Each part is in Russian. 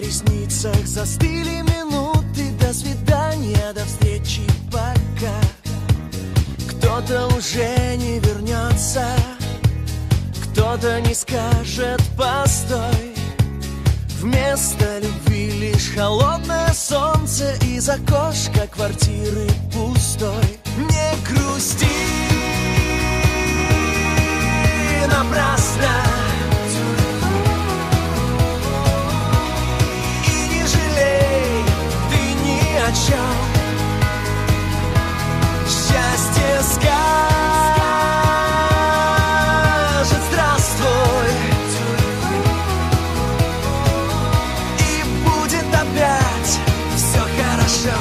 ресницах застыли минуты. До свидания, до встречи, пока. Кто-то уже не вернется, кто-то не скажет постой. Вместо любви лишь холодное солнце, из окошка квартиры пустой. Не грусти напрасно и не жалей ты ни о чем. Счастье скажет здравствуй, и будет опять все хорошо.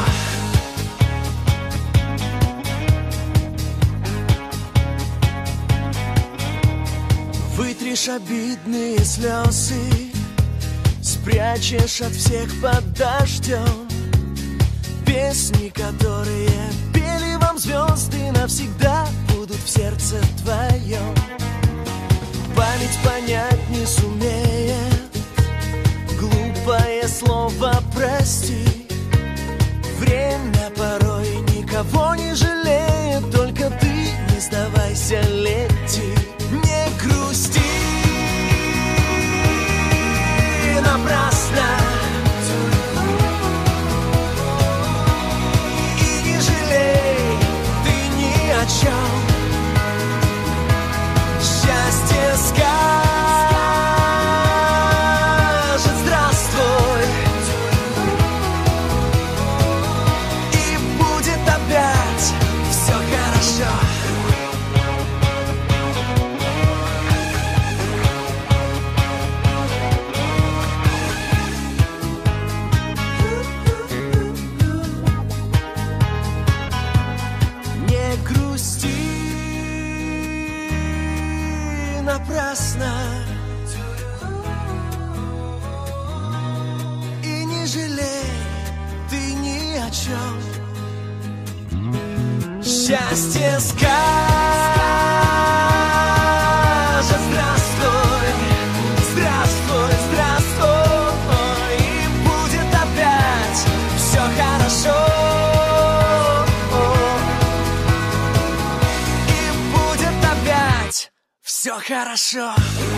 Вытришь обидные слезы, спрячешь от всех под дождем. Песни, которые пели вам звезды, навсегда будут в сердце твоем. Память понять не сумеет глупое слово «прости». Время порой никого не жалеет, только ты не сдавайся, лети. Не грусти напрасно и не жалей ты ни о чем. Счастье скажет здравствуй, и будет опять все хорошо. Напрасно и не жалей ты ни о чем. Счастье скажет здравствуй, здравствуй, здравствуй, и будет опять все хорошо. И будет опять все хорошо.